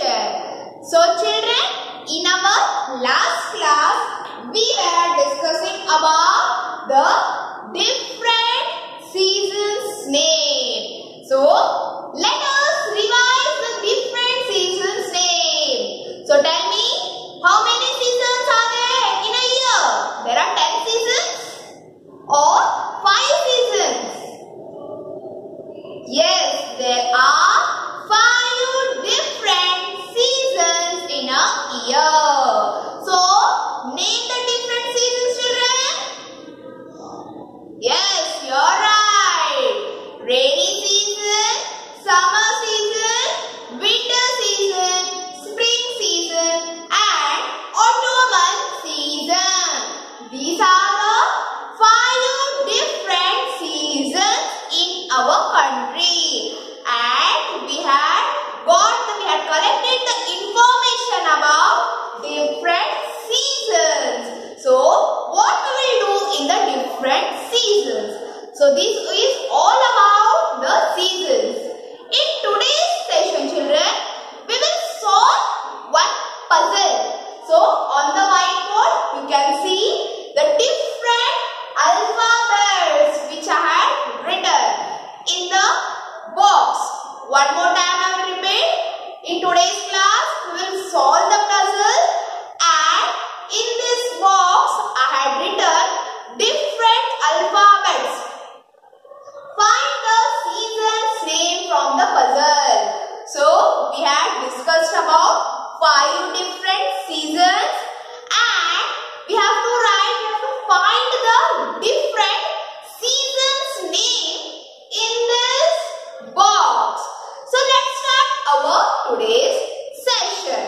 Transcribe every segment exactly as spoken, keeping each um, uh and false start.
share. So children, in our last class, we were discussing about the different seasons name. So, let us revise the different seasons name. So, tell me, how many seasons are there in a year? There are ten seasons or five seasons? Yes, there are five different seasons in a year. So, name the different seasons, children. Yes, you're right. Rainy season, summer season, winter season, spring season and autumnal season. These are the five different seasons in our country. And we had got, the, we had collected the information about different seasons. So, what we will do in the different seasons? So, this is all about the seasons. In today's session, children, we will solve one puzzle. So, on the whiteboard, you can see the different alphabets which I had written in the box. One more time I will repeat. In today's class, we will solve the puzzle, and in this box, I had written different alphabets. Find the season's name from the puzzle. So, we had discussed about five different seasons, and we have to write, we have to find the different seasons name in this box. So, let's start our today's session.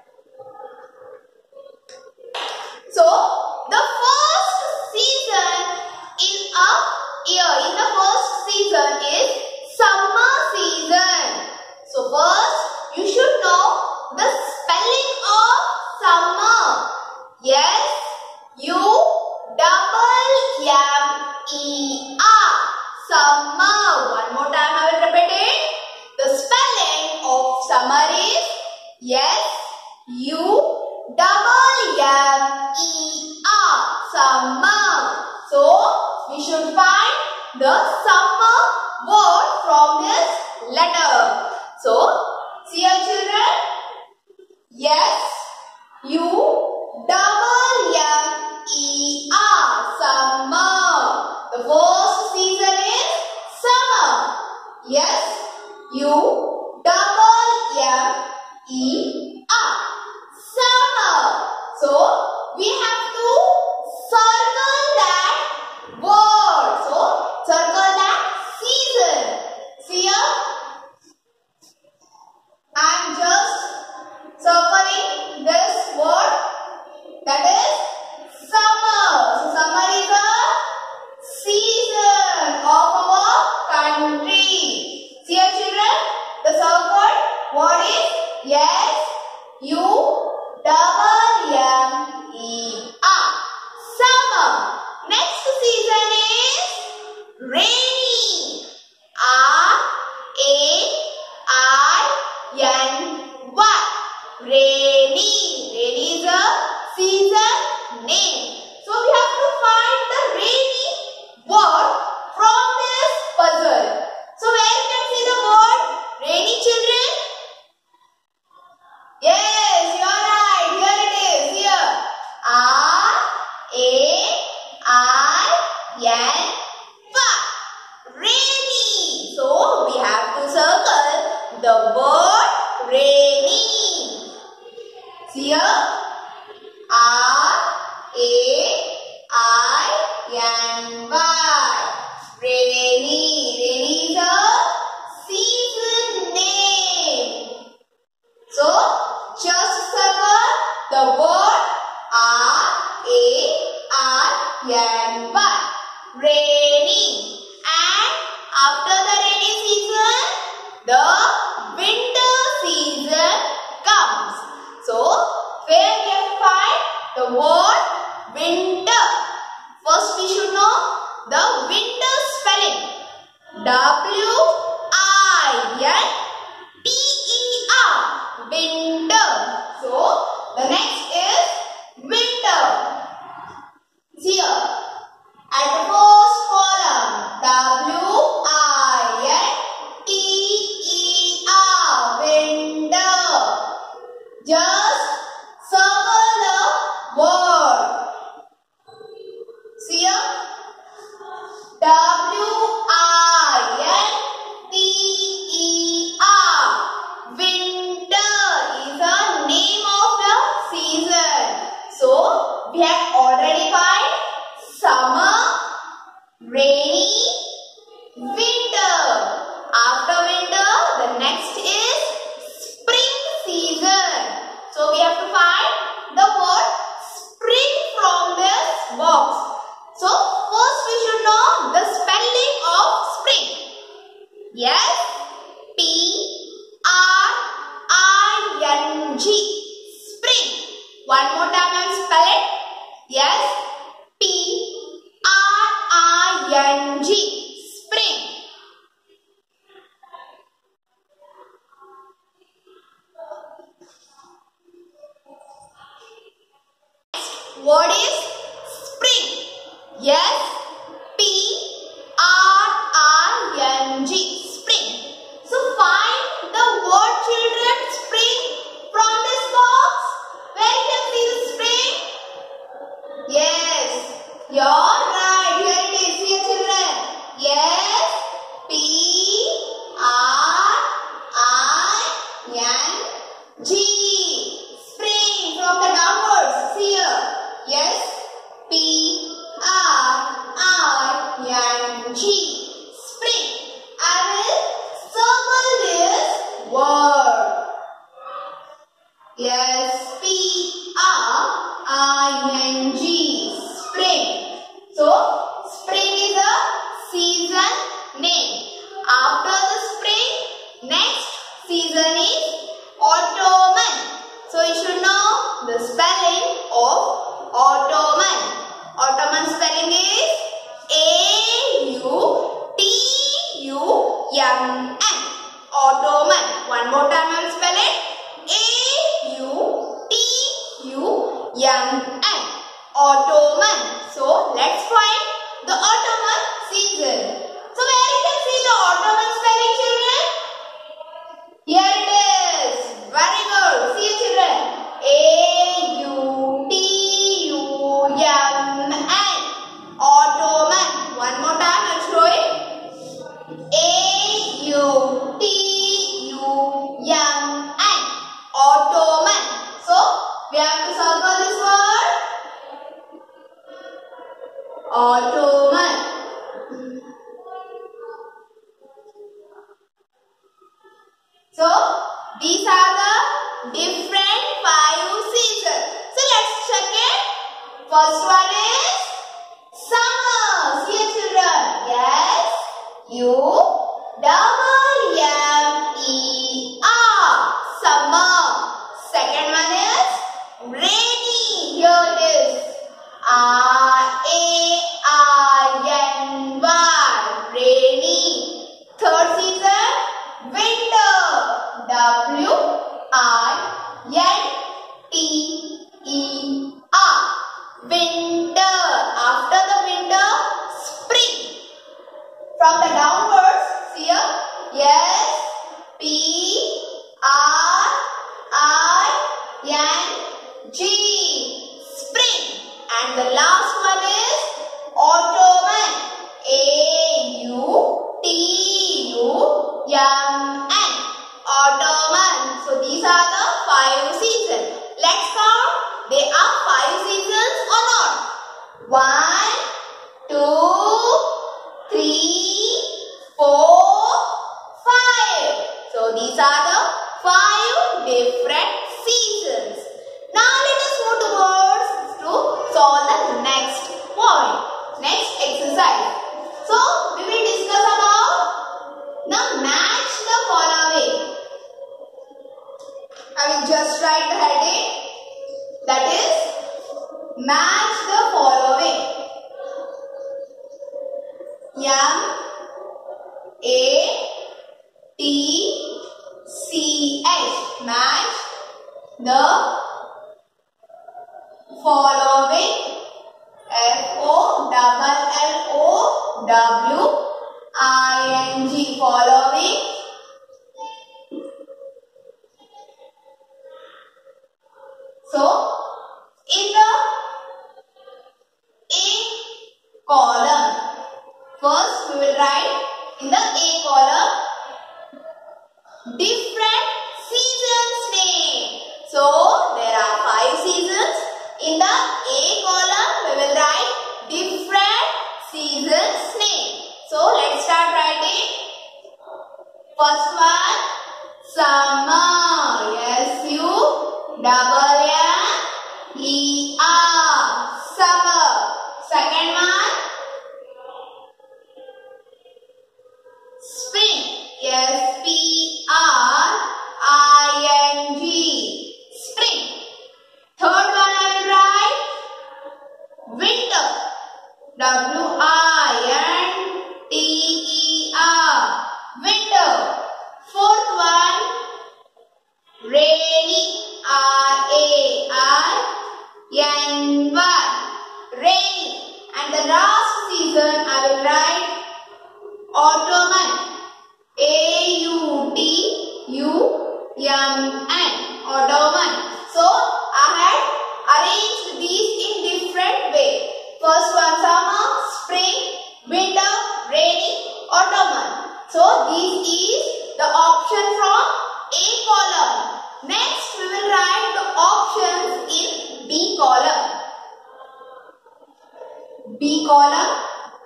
So, the first season in a year, in the first season is summer season. So, first you should know the spelling of summer. Yes, U double M E R. Summer. One more time I will repeat it. The spelling of summer is yes, U double M E R. Summer. So, we should find the summer word from this letter. So, see your children. Yes, U double M E R. Summer. The first season is summer. Yes, U double M E R. Summer. So, we have to circle that word. So, circle that season. See here? I am just circling this word, that is summer. So, summer is a season of our country. See here, children? The circled word is yes, U double M E R. Summer. Next season is rainy. R A I N Y. Rainy. Rainy is a season name. So we have to find the rainy word from this puzzle. So where you can see the word rainy, children? Yes, you are right. Here it is. Here. R A I N Y. Rainy. So we have to circle the word rainy. See here? R A I N Y. Rainy. Rainy is a season name. So, just circle the word R A I N Y. Rainy. And after the rainy season, the winter Just circle the word. See here? W I N T E R. Winter is the name of the season. So, we have already found summer, rainy, winter. After winter, the next is spring season. So, we have to find the word spring from this box. So, first we should know the spelling of spring. Yes, P R I N G. Spring. One more time I will spell it. Yes, P R I N G. Spring. What is spring? Yes, P R I N G. Spring. So find the word, children, spring from this box. Where you can see the spring? Yes, you're right. Here it is. Here, children. Yes, P R I N G. Spring from the downwards. See here. Yes, P R I N G. Spring. I will circle this word. Yes, P R I N G. Spring. So, spring is a season name. After the spring, next season is autumn. So, you should know the spelling of autumn. Autumn spelling is A U T U M N. Autumn. One more time I will spell it. A U T U M N. Autumn. So let's find the autumn season. So where you can see the autumn spelling, children? Here it is. Very good. See you, children. A U T U M N. Autumn. One more time, I'll show it. A U T U M N. Autumn. So, we have to circle this word. Autumn. So, these are the different five seasons. So, let's check it. First one is summer. See you, children. Yes. U double M E R. Summer. Second one is rainy. Here it is. R A I N Y. Rainy. Third season, winter. W I N T E R. Winter. After the winter, spring. From the downwards, see here. Yes. P R I N G. Spring. And the last one is autumn. A U T U M N. Autumn. So these are the five seasons. Let's count. There are five seasons or not? One, two, three, four, five. So these are the five different seasons. Now let us move towards to solve the next point. Next exercise. So we will discuss about the match the following. I will just write the heading. That is match the following. M A T C H. Match the following. F O double L O W I N G. Following. season's name. So there are five seasons. In the A column we will write different seasons name. So let's start writing. First one, summer. S U double M E R. Summer. Second one, spring. S P R I N G. Spring. Third one I will write winter. W I N T E R. Winter. Fourth one rainy. R A I N Y. Rainy. And the last season I will write autumn. A U T U M N. Autumn. So I had arranged these in different way. First one summer, spring, winter, rainy, autumn. So this is the option from A column. Next we will write the options in B column. B column.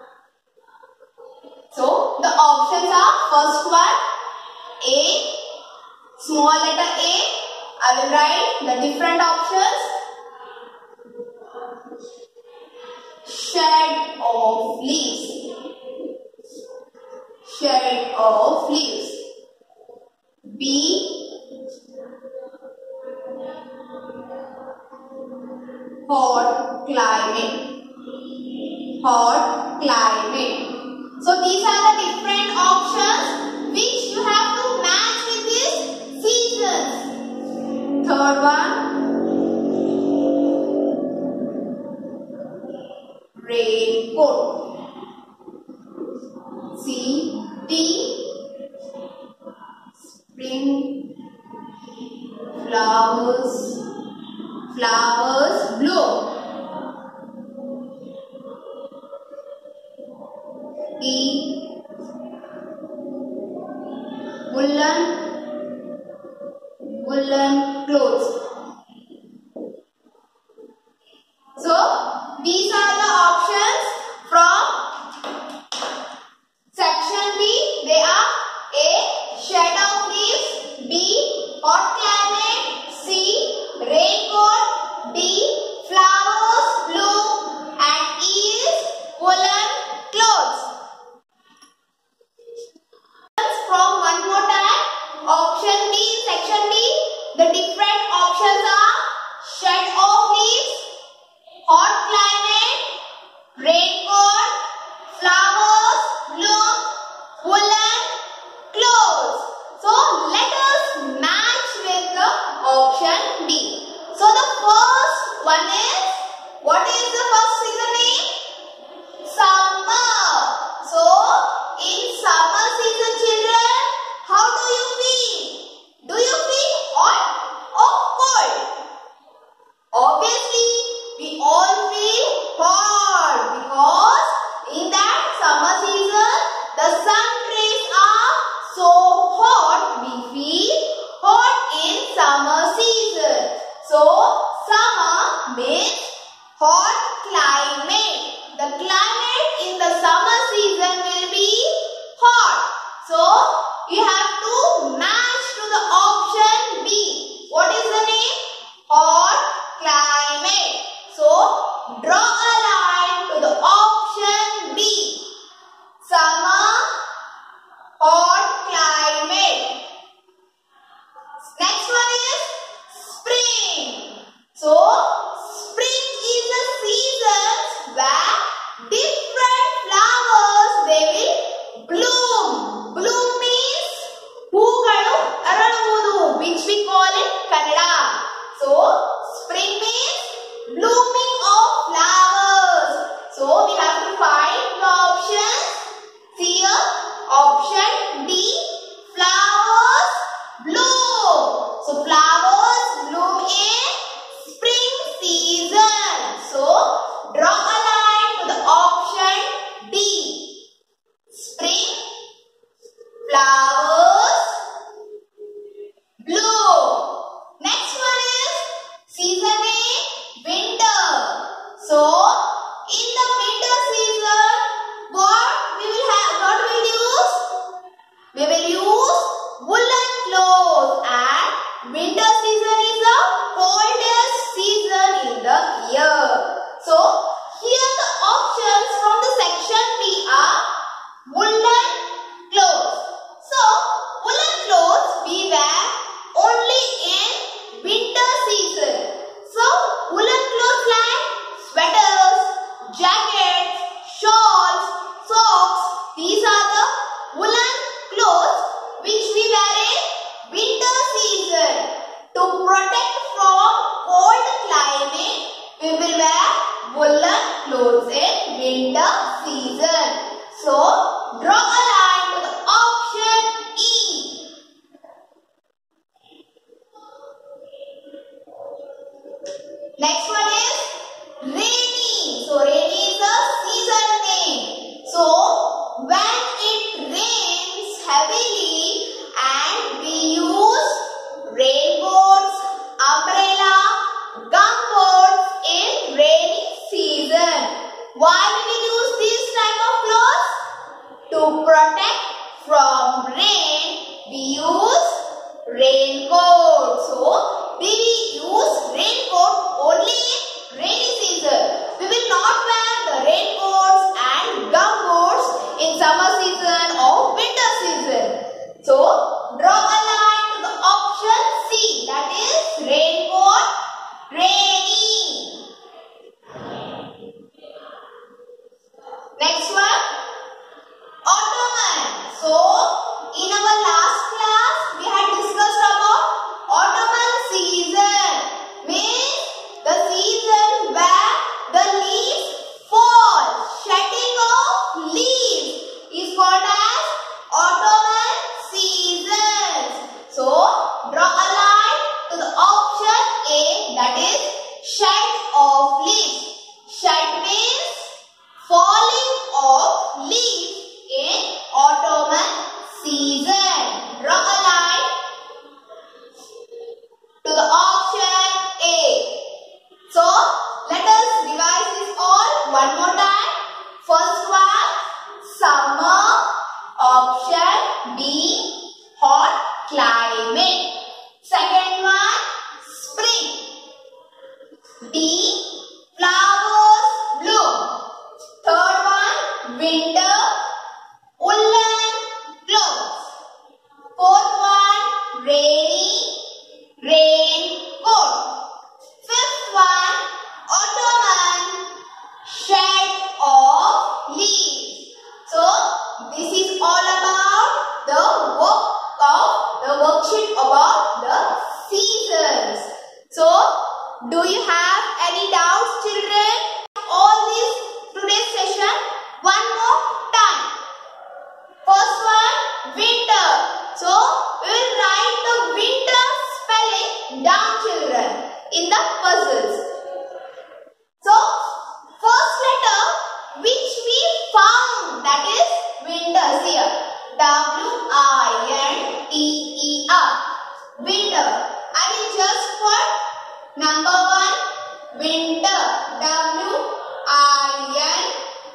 So the options are first one A, small letter A. I will write the different options. Shed of leaves. Shed of leaves. B, hot climate. Hot climate. So these are the different options which you have to match with these seasons. Third one, raincoat. C T, spring, flowers, flowers bloom. E, woolen, woolen clothes. So these are the options from section B. They are A, shed of leaves. B, hot climate. C, raincoat. D, flowers bloom. And E is woolen clothes. From one more time, option B, section B, the different options are shed of leaves, hot climate, raincoat, flowers bloom, woolen clothes. So let us match with the option B. So the first one is, what is the first season name? Summer. So in summer season, children, how do you feel? Do you feel hot or cold? Obviously, we all feel hot because in that summer season, the sun rays are so hot, we feel hot in summer season. So, summer means hot climate. The climate in the summer season will be hot. So, you have to match to the option B. What is the name? Hot climate. So, draw a line to the option B. Summer, hot climate. Next one is spring. So, spring is the season where different flowers they will bloom. Bloom means hoogalu araluvudu, which we call in Kannada. So spring means blooming of flowers. So we have to find the options. See here, option D, flowers bloom. So flowers bloom in spring Next one is rainy. So rainy is a season name. So when it rains heavily and we use raincoats, umbrella, gumboats in rainy season. Why do we use this type of clothes? To protect from rain, we use raincoat. So we use raincoat only in rainy season. We will not wear the raincoats and gumboats in summer season or winter season. So draw a line to the option C, that is raincoat, rainy. Next one, autumn. So in our last class we had discussed about autumn season, means the season where the leaves fall, shedding of leaves is called as autumn season. So draw a line to the option A, that is shed of leaves. Shed means falling of leaves in autumn season. Draw a line to the option A. So let us revise this all one more time. First one, summer. Option B, hot climate. Second one, spring. D, flowers bloom. Third one, winter, woolen clothes. Fourth one, rainy, raincoat. Fifth one, autumn, shed of leaves. So this is all about the work of the worksheet about the seasons. So do you have any doubts, children? All this today's session one more time. First one, winter. So we will write the winter spelling down, children, in the puzzles. So first letter which we found, that is winter here. W I N T E R. Winter. I will just put number one, winter. W I N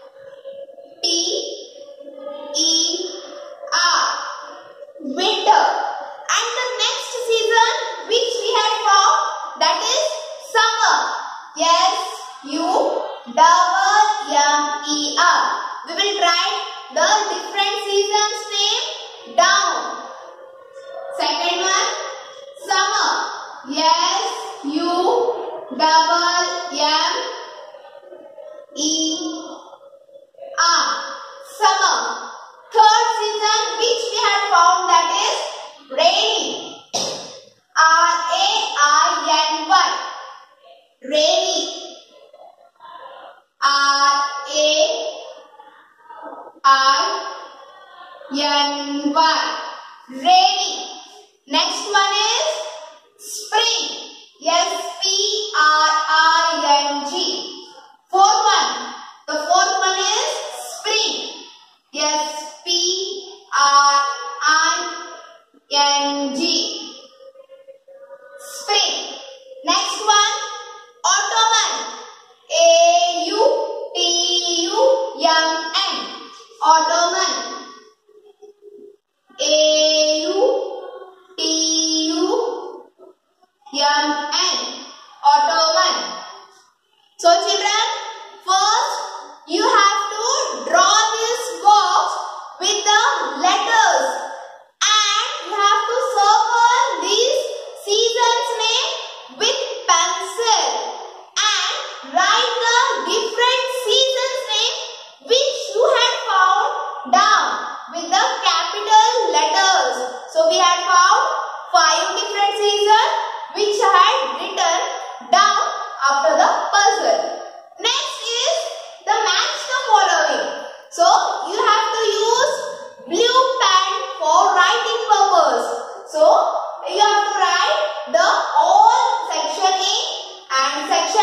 T E R. Winter. And the next season which we had found, that is summer. Yes, U double M E R. We will write the different seasons name down. Second one, summer. Yes, U double M E R. Summer. Third season which we have found, that is rainy. R A I N Y. Rainy. R A I N Y. Rainy. Next one is spring. S P R I N G. Fourth one. The fourth one is spring. S P R I N G. Spring. Next one, autumn. A U T U M N. Autumn. A U T U M N. Autumn. So children, first you have to draw this box with the letters and you have to circle these seasons name with pencil and write the different seasons name which you had found down with the capital letters. So we had found five different seasons which I had written down after the puzzle. Next is the match the following. So you have to use blue pen for writing purpose. So you have to write the all section A and section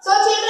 So children,